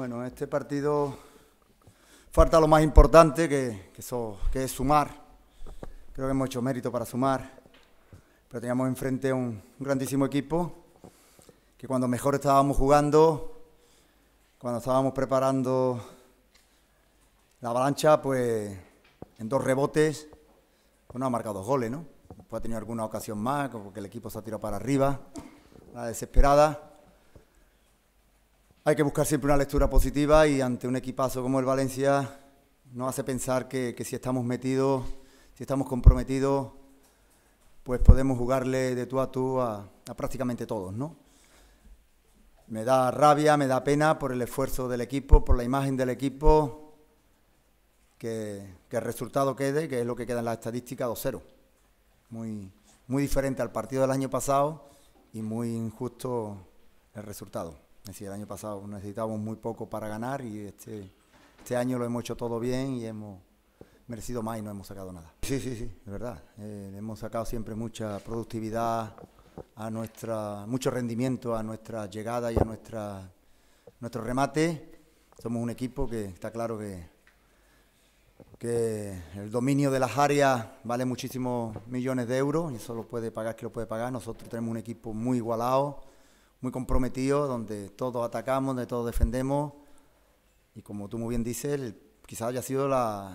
Bueno, en este partido falta lo más importante, que es sumar. Creo que hemos hecho mérito para sumar, pero teníamos enfrente un grandísimo equipo, que cuando mejor estábamos jugando, cuando estábamos preparando la avalancha, pues en 2 rebotes, pues no ha marcado 2 goles, ¿no? Después ha tenido alguna ocasión más, como que el equipo se ha tirado para arriba, la desesperada. Hay que buscar siempre una lectura positiva y ante un equipazo como el Valencia nos hace pensar que si estamos metidos, si estamos comprometidos, pues podemos jugarle de tú a tú a prácticamente todos, ¿no? Me da rabia, me da pena por el esfuerzo del equipo, por la imagen del equipo, que el resultado quede, que es lo que queda en la estadística, 2-0. Muy diferente al partido del año pasado y muy injusto el resultado. Es decir, el año pasado necesitábamos muy poco para ganar y este año lo hemos hecho todo bien y hemos merecido más y no hemos sacado nada. Sí, es verdad. Hemos sacado siempre mucha productividad, mucho rendimiento a nuestra llegada y a nuestro remate. Somos un equipo que está claro que el dominio de las áreas vale muchísimos millones de euros y eso lo puede pagar quien lo puede pagar. Nosotros tenemos un equipo muy igualado, muy comprometido, donde todos atacamos, donde todos defendemos y como tú muy bien dices, quizás haya sido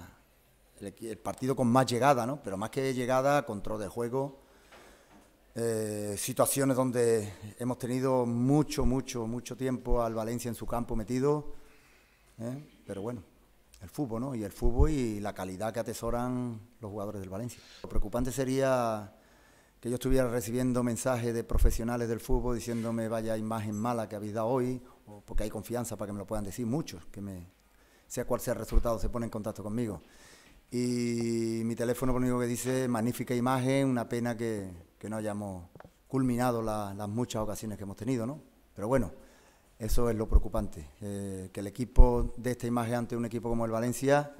el partido con más llegada, ¿no? Pero más que llegada, control de juego, situaciones donde hemos tenido mucho tiempo al Valencia en su campo metido, pero bueno, el fútbol, ¿no? Y el fútbol y la calidad que atesoran los jugadores del Valencia. Lo preocupante sería que yo estuviera recibiendo mensajes de profesionales del fútbol diciéndome vaya imagen mala que habéis dado hoy, o porque hay confianza para que me lo puedan decir muchos, sea cual sea el resultado, se ponen en contacto conmigo. Y mi teléfono lo único que dice, magnífica imagen, una pena que no hayamos culminado las muchas ocasiones que hemos tenido, ¿no? Pero bueno, eso es lo preocupante, que el equipo dé esta imagen ante un equipo como el Valencia.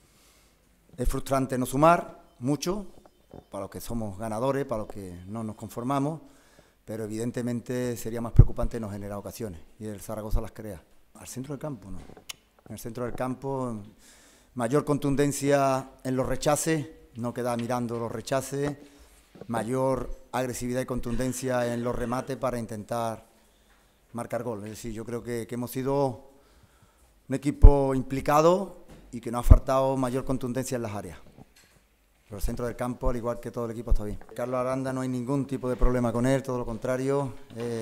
Es frustrante no sumar mucho, para los que somos ganadores, para los que no nos conformamos, pero evidentemente sería más preocupante no generar ocasiones, y el Zaragoza las crea. Al centro del campo, ¿no? En el centro del campo, mayor contundencia en los rechaces, no quedar mirando los rechaces, mayor agresividad y contundencia en los remates para intentar marcar gol. Es decir, yo creo que hemos sido un equipo implicado y que nos ha faltado mayor contundencia en las áreas. Pero el centro del campo, al igual que todo el equipo, está bien. Carlos Aranda no hay ningún tipo de problema con él, todo lo contrario.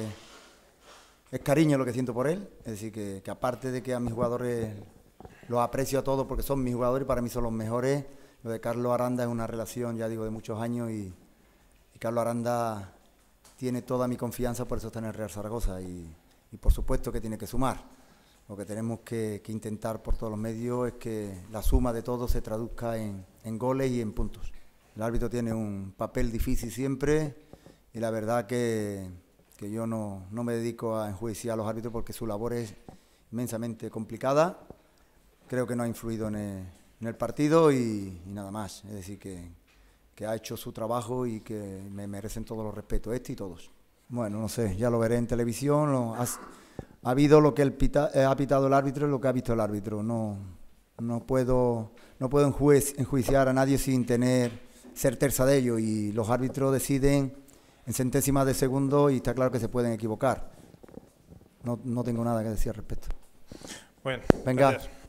Es cariño lo que siento por él. Es decir, que aparte de que a mis jugadores los aprecio a todos porque son mis jugadores y para mí son los mejores, lo de Carlos Aranda es una relación, ya digo, de muchos años y Carlos Aranda tiene toda mi confianza, por eso está en el Real Zaragoza y por supuesto que tiene que sumar. Lo que tenemos que intentar por todos los medios es que la suma de todo se traduzca en goles y en puntos. El árbitro tiene un papel difícil siempre y la verdad que yo no me dedico a enjuiciar a los árbitros porque su labor es inmensamente complicada. Creo que no ha influido en el partido y nada más. Es decir, que ha hecho su trabajo y que me merecen todos los respetos, y todos. Bueno, no sé, ya lo veré en televisión. Ha habido lo que ha pitado el árbitro y lo que ha visto el árbitro. No puedo enjuiciar a nadie sin tener certeza de ello y los árbitros deciden en centésimas de segundo y está claro que se pueden equivocar. No tengo nada que decir al respecto. Bueno, venga. gracias.